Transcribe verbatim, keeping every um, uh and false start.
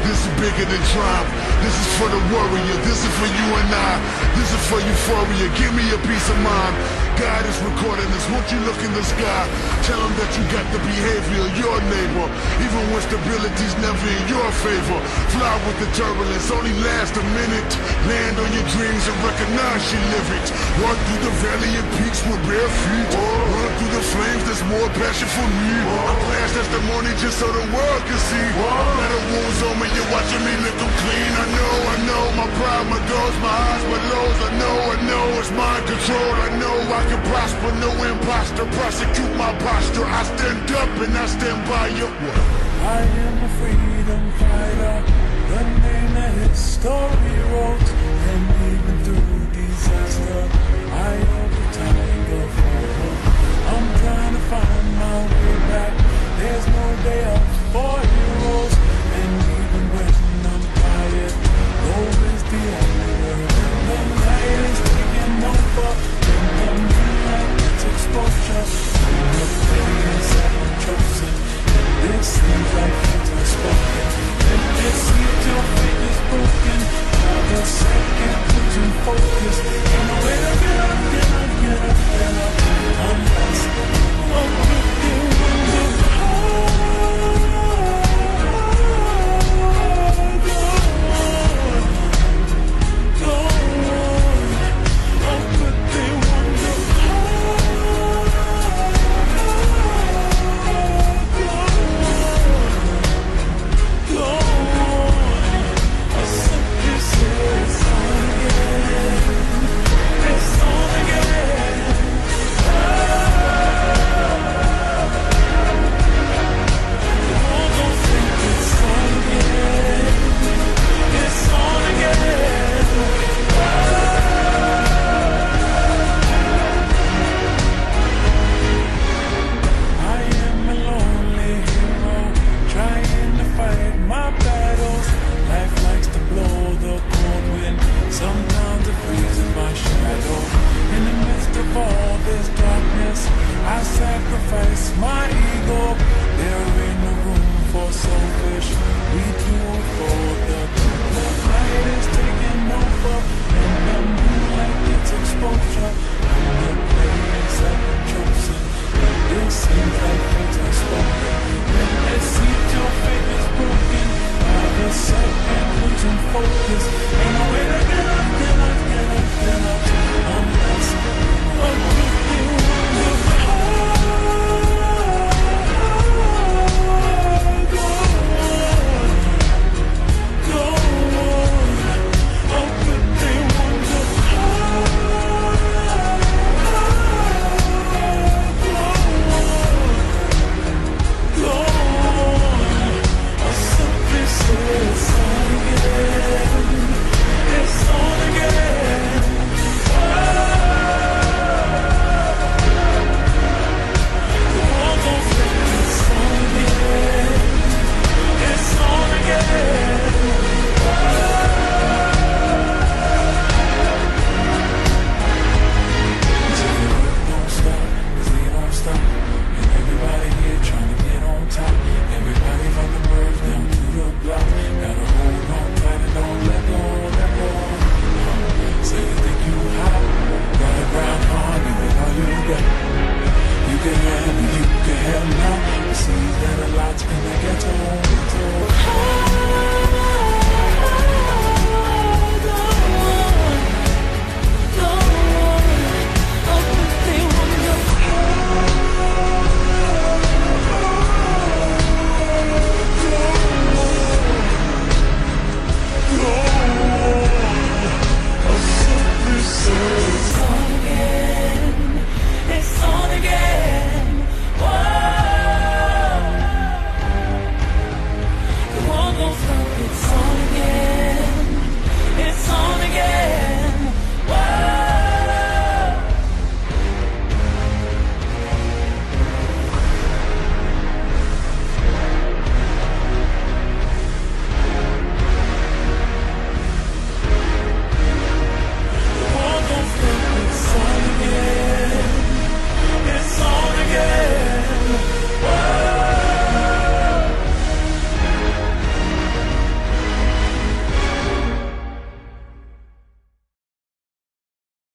This is bigger than triumph. This is for the warrior. This is for you and I. This is for euphoria. Give me a peace of mind. God is recording this. Won't you look in the sky? Tell him that you got the behavior of your neighbor, even when stability's never in your favor. Fly with the turbulence, only last a minute. Land on your dreams and recognize you live it. Walk through the valley and peaks with bare feet. Run through the flames, there's more passion for me. I blast testimony just so the world can see. Better wounds on me, you're watching me lick them clean. I know, I know, my pride, my goals, my highs, my lows. I know, I know, it's mind control. I know I can prosper, no imposter. Prosecute my posture. I stand up and I stand by you. I am a freedom fighter.